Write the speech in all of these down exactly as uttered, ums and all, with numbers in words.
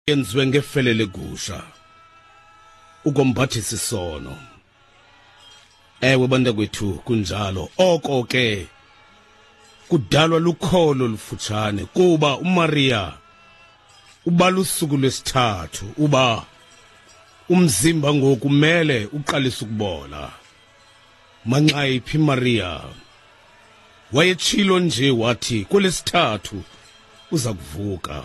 yenziwe ngefelele gusha ukombathisa isono. Ewe bantakwethu kunjalo, oko ke kudalwa lukholo lufutshane kuba uMaria uba lusuku lwesithathu uba umzimba ngoku kumele uqalise ukubola. Manxa iphi Maria wayetshilo nje wathi kulesithathu uza kuvuka.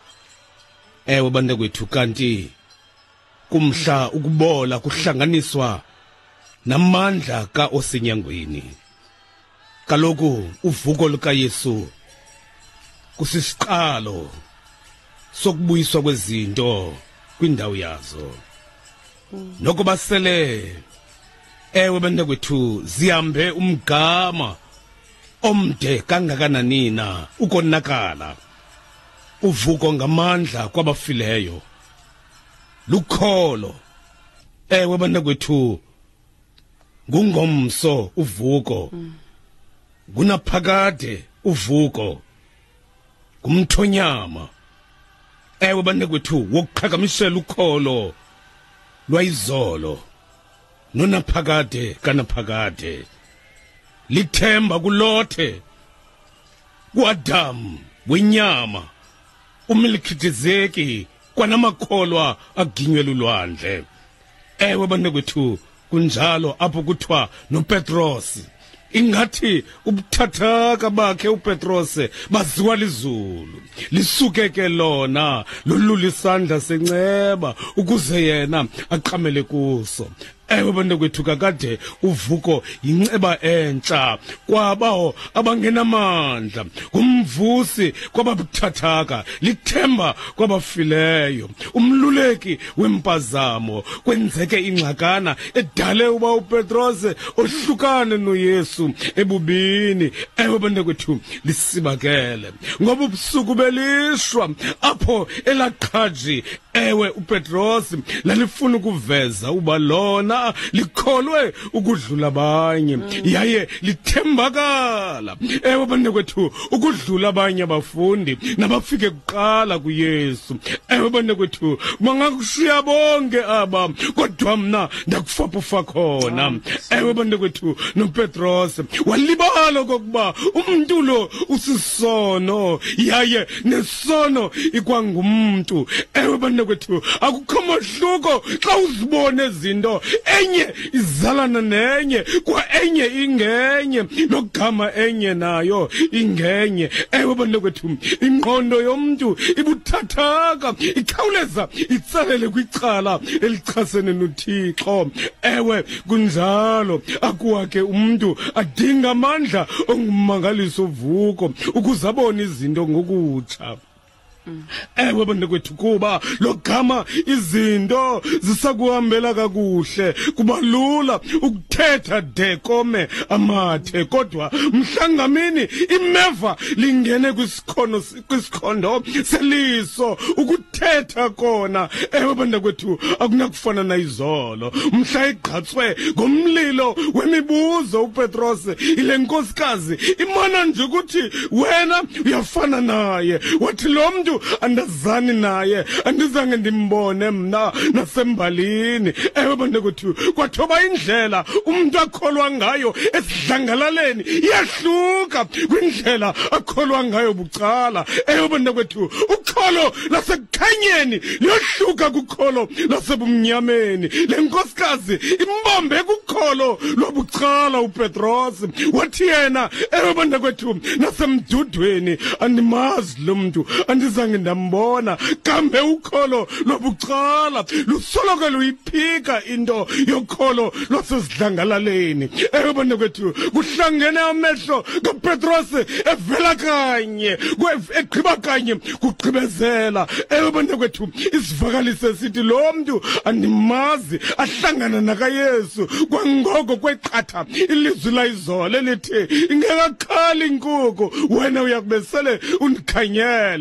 Ewe bantakwethu kanti kumhla ukubola kuhlanganiswa namandla kaOsinyangweni. Kaloku uvuko lukaYesu kusisiqalo sokubuyiswa kwezinto kwindawo yazo. Noko basele ewe bantakwethu zihambe umgama omde kangakanani na ukonakala. Uvuko ngamandla kwabafileyo lukholo. Ewe bantakwethu ngungomso uvuko, ngunaphakade uvuko, ngumthonyama. Ewe bantakwethu wokuqhakamisela ukholo lwayizolo nonaphakade kanaphakade. Lithemba kulothe kuAdam wenyama uMelkizedeki kwanamakholwa aginywe lulwandle. Ewe bantakwethu kunjalo apho kuthiwa noPetrosi ingathi ubuthathaka bakhe uPetrose baziwa lizulu lisuke ke lona lolula isandla senceba ukuze yena aqamele kuso. Ewe bantakwethu kakade uvuko yinceba entsha kwabawo abangenamandla, ngumvusi kwababuthathaka, lithemba kwabafileyo, umluleki wempazamo. Kwenzeke ingxakana edale uba uPetrose ohlukane noYesu ebubini. Ewe bantakwethu lisibakele ngoba ubusuku belishwa apho elaqhaji. Ewe uPetrose lalifuna ukuveza uba lona likholwe ukudlula abanye yaye lithembakala. Ewe bantakwethu ukudlula abanye abafundi nabafike kuqala kuYesu. Ewe bantakwethu bangakushiya bonke aba kodwa mna ndakufapufa khona. Ewe bantakwethu noPetrose walibala kokuba umuntu lo usisono yaye nesono ikwangumntu. Ewe bantakwethu akukho mahluko xa uzibone izinto enye izalana nenye kwa enye ingenye logama enye nayo ingenye. Ewe bantakwethu ingqondo yomuntu ibuthathaka ikhawuleza itsalele kwicala elichasene noThixo. Ewe kunjalo akuwake umuntu adinga amandla ongumangaliso vuko ukuze abone izinto ngokutsha. Ewe bantakwethu kuba logama izinto zisakuhambela kakuhle kuba lula ukuthetha de kome amathe kodwa mhlangamini imeva lingene kwisikhono kwisikhondo seliso ukuthetha kona. Ewe bantakwethu akunakufana nayizolo mhla igqatswe ngomlilo wemibuzo uPetrose ile nkosikazi imana nje ukuthi wena uyafana naye wathi lo mntu andazani naye andizange ndimbone mna nasembalini. Ewe bantakwethu kwathoba indlela umuntu akholwa ngayo esidlangalaleni iyahluka kwindlela akholwa ngayo bucala. Ewe bantakwethu ukholo lasekukhanyeni liyohluka kukholo lasebumnyameni. Le nkosikazi imbombe kukholo lobucala uPetrose wathi yena ewe bantakwethu nasemdudweni andimazi lo mntu andiza ndambona kambe ukholo lobucala lusoloko luyiphika into yokholo lwasesidlangalaleni. Ewe bantakwethu kuhlangene amehlo kaPetrose evela kanye egqiba kanye kugqibezela. Ewe bantakwethu isivakalise sithi lo mntu andimazi ahlangana nakaYesu kwangoko kweqatha ilizwi layizolo elithi ingekakhali inkukhu wena uyakubesele undikhanyele. Ewe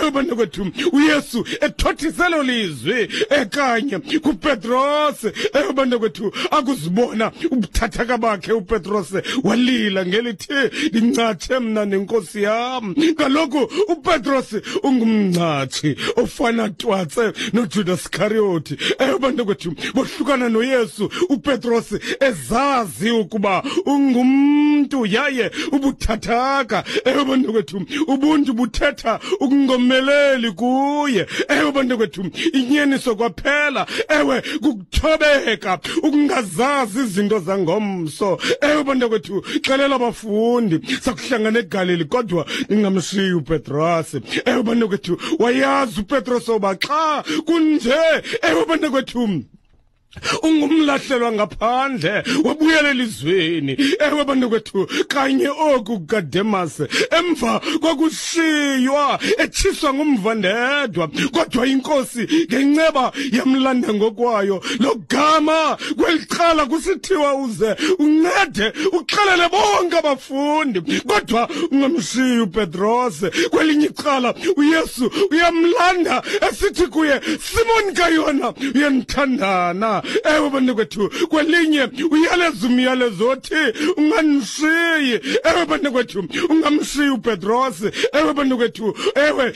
ewe bantakwethu uYesu ethothiselo lizwi ekanye kuPetros ewe bantakwethu akuzibona ubuthathaka bakhe uPetros walila ngelithi lincatshe mna nenkosi yam kaloku uPetros ungumncathi ofana twatse noJudas Iscariot ewe bantakwethu bohlukana noYesu uPetros ezazi ukuba ungumntu yaye ubuthathaka ewe bantakwethu ubuntu buthetha ukungomeleli kuye ewe bantakwethu inyeniso kwaphela ewe kukuthobeka ukungazazi izinto zangomso ewe bantakwethu xelela abafundi sakuhlangana eGalili kodwa ningamshiyi uPetros ewe bantakwethu wayazi uPetros oba xa kunje ewe bantakwethu ungumlahlelwa ngaphandle wabuyela elizweni ewe bantakwethu kanye oku kaDemas emva kokushiywa etshiswa ngumvandedwa kodwa inkosi ngenceba yamlanda ngokwayo logama kweliqala kusithiwa uze uncede uxelele bonke abafundi kodwa ungamshiyi uPetros kwelinye icala uYesu uyamlanda esithi kuye Simon kayona uyanithandana ewe bantakwethu kwelinye uyaleza umyalezo othi unganishiyi ewe bantakwethu ungamshiyi uPetros ewe bantakwethu ewe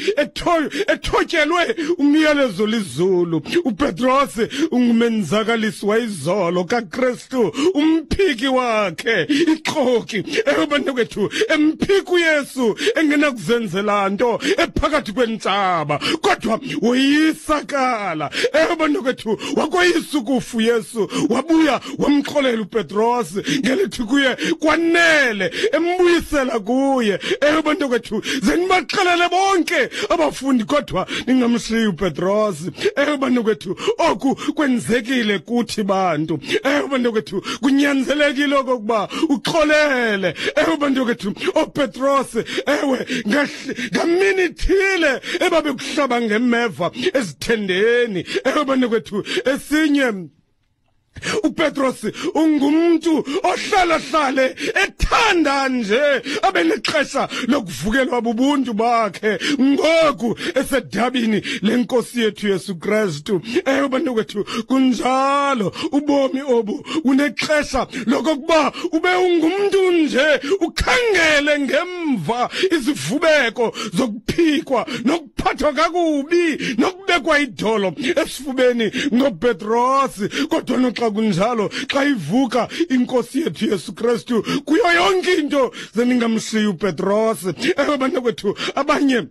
ethotyelwe umyalezo lizulu uPetros ungumenzakalisi wayizolo kaKristu umphiki wakhe ixoki ewe bantakwethu emphiki uYesu engenakuzenzela nto ephakathi kwentsaba kodwa woyisakala ewe bantakwethu wakoyisa ukufa uYesu wabuya wamxolela uPetros ngelithi kuye kwanele embuyisela kuye ewe bantakwethu zenibaxelele bonke abafundi kodwa ningamshiyi uPetros ewe bantakwethu oku kwenzekile kuthi bantu ewe bantakwethu kunyanzelekile okokuba uxolele ewe bantakwethu oPetros ewe ngamini thile ebabekuhlaba ngemeva ezithendeni ewe bantakwethu esinye uPetros ungumuntu ohlala hlale ethanda nje abenexesha lokuvukelwa bubuntu bakhe ngoku esedabini lenkosi yethu Yesu Kristu ewe bantakwethu kunjalo ubomi obu unexesha lokuba ube ungumuntu nje ukhangele ngemva izivubeko zokuphikwa nokuphathwa kakubi nokubekwa idolo esifubeni ngoPetros kodwa noxa kunjalo xa ivuka inkosi yethu Yesu Kristu kuyo yonke into zeningamshiyi uPetros ewe bantakwethu abanye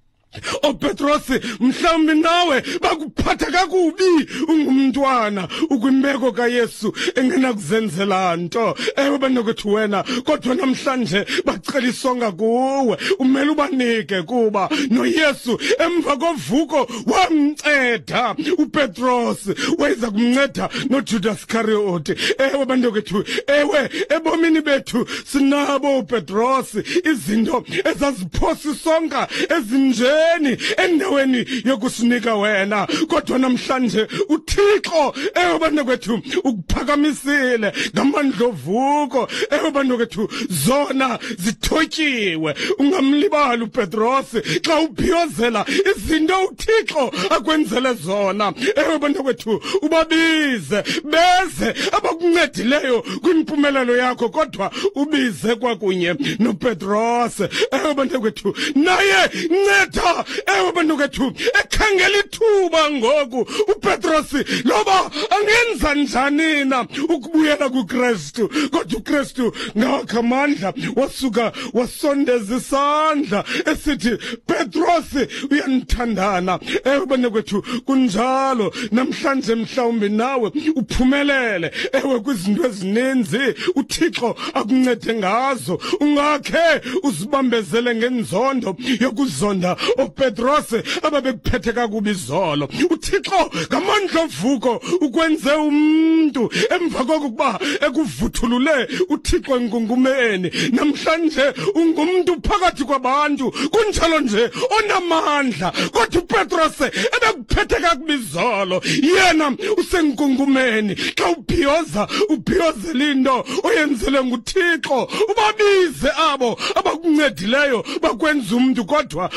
oPetros mhlawumbi nawe bakuphatha kakubi ungumntwana ukwimbeko kaYesu engenakuzenzela nto ewe bantakwethu wena kodwa namhlanje bacela isonga kuwe umele ubanike kuba noYesu emva kovuko wamnceda uPetros wayeza kumnceda noJudas Iscariot ewe bantakwethu ewe ebomini bethu sinabo uPetros izinto ezaziphosa isonga ezinje endaweni yokusinika wena kodwa namhlanje uThixo ewe bantakwethu ukuphakamisile ngamandla ovuko ewe bantakwethu zona zithotyiwe ungamlibali uPetros xa ubhiyozela izinto uThixo akwenzele zona ewe bantakwethu ubabize beze abakuncedileyo kwimpumelelo yakho kodwa ubize kwakunye noPetros ewe bantakwethu naye nceda ewe bantakwethu ekhangela ithuba ngoku uPetros loba angenza njani na ukubuyela kuKristu kodwa uKristu ngawakhe amandla wasuka wasondeza isandla esithi Petros uyanithandana ewe bantakwethu kunjalo namhlanje mhlawumbi nawe uphumelele ewe kwizinto ezininzi uThixo akuncede ngazo ungakhe uzibambezele ngenzondo yokuzonda oPetros ababekuphethe kakubi izolo uThixo ngamandla ovuko ukwenze umuntu emva kokuba ekuvuthulule uThixo enkungumeni namhlanje ungumuntu phakathi kwabantu kunjalo nje onamandla kodwa uPetros ebekuphethe kakubi izolo yena usenkungumeni xa ubhiyoza ubhiyozela into oyenzele nguThixo ubabize abo abakuncedileyo bakwenza umuntu kodwa ungam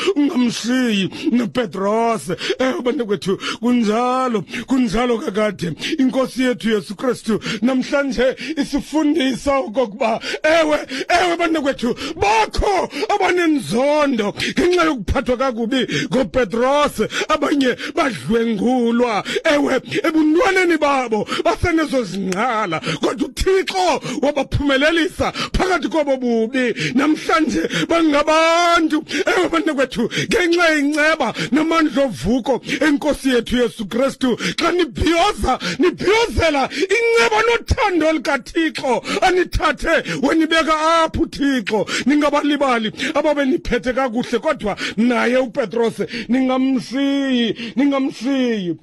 ningamshiyi noPetros. Ewe bantu kwethu, kunjalo kunjalo kakade inkosi yethu Yesu Kristu namhlanje isifundisa okokuba ewe ewe bantu kwethu bakho abanenzondo ngenxa yokuphathwa kakubi ngoPetros, abanye badlwengulwa ewe ebuntwaneni babo basenezo zingqala, kodwa uThixo wabaphumelelisa phakathi kwabo bubi. Namhlanje bangabantu ewe bantu kwethu ngenxa yenceba namandla ovuko enkosi yethu Yesu Kristu. Xa nibhiyoza nibhiyozela inceba nothando likaThixo anithathe wenibeka apho uThixo. Ningabalibali ababe niphethe kakuhle, kodwa naye uPetros ningamsiyi ningamsiyi.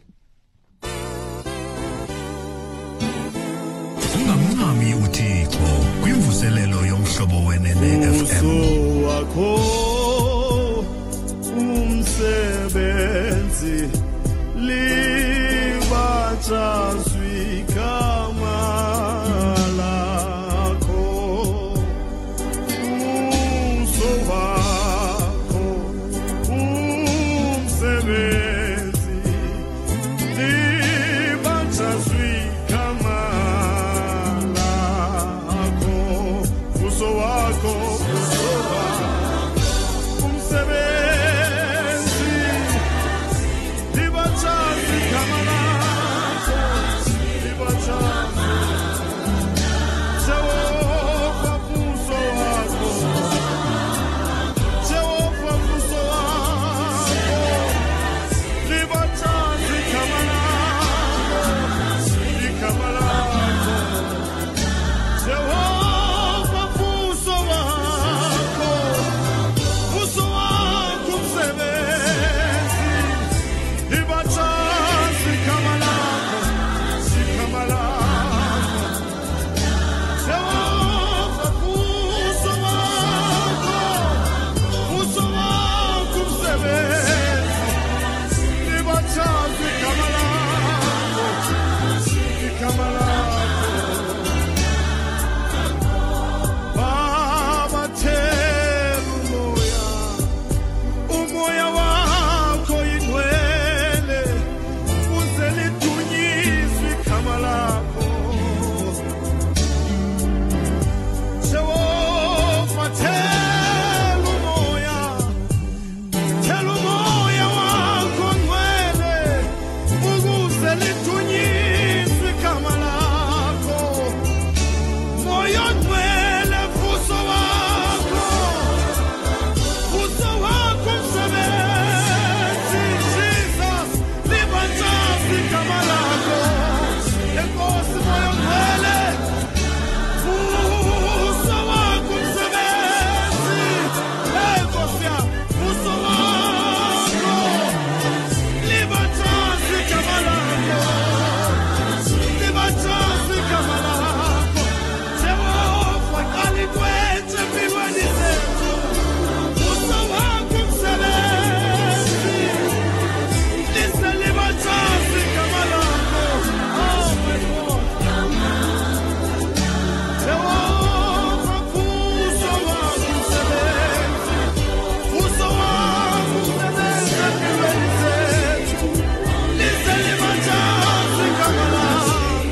Ungamncami uThixo kwimvuselelo yoMhlobo wenene F M. Wakho umsebenzi libatshazwi igama lakho, uso wakho umsebenzi libatshazwi igama lakho, uso wakho uso wakho umsebenzi libatshazwi igama lakho, libatshazwi Jehova uso wakho, Jehova uso wakho libatshazwi igama lakho, igama lakho Jehova uso wakho, uso wakho umsebenzi libatshazwi igama lakho, igama lakho Jehova uso wakho, uso wakho umsebenzi libatshazwi igama lakho, igama lakho Baba thela umoya, umoya wakho ingcwele uze lidunyiswe igama lakho Jehova thela umoya, thela umoya wakho ngcwele ukuze lidunyiswe igama lakho, moya ngcwele vuso wakho, vuso wakho umsebenzi Jesus libatshazwi igama lakho, enkosi moya ngcwele vuso wakho umsebenzi, enkosi yami vuso wakho libatshazwi igama lakho, libatshazwi igama lakho Jehova qala ikwenze empilweni zethu, vuso wakho umsebenzi lise libatshazwi igama lakho. Oh my God Jehova vuso wakho umsebenzi, vuso wakho umsebenzi empilweni zethu lise libatshazwi igama lakho.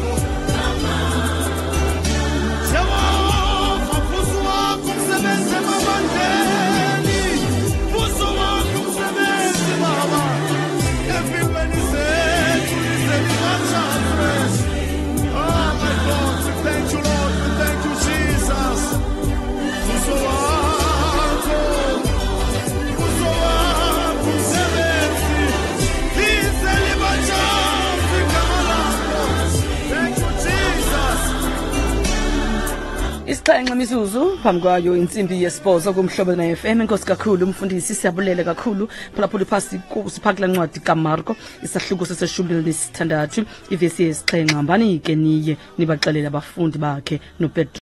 Jehova vuso wakho umsebenzi emabandleni, vuso wakho umsebenzi Baba empilweni zethu lise libatshazwe. Oh my God, we thank you Lord, we thank you Jesus. Vuso wakho, vuso wakho umsebenzi lise libatshazwe igama lakho. Thank you Jesus. Isixhenxe mizuzu phambi kwayo intsimbi yesibhozo kuMhlobo na F M. Inkosi kakhulu umfundisi, siyabulela kakhulu phulaphula phasi kusiphakela ncwadi kaMarko isahluko seseshumi nesithandathu ivesi yesixhenxe. Hambani ke niye nibaxelela abafundi bakhe noPetros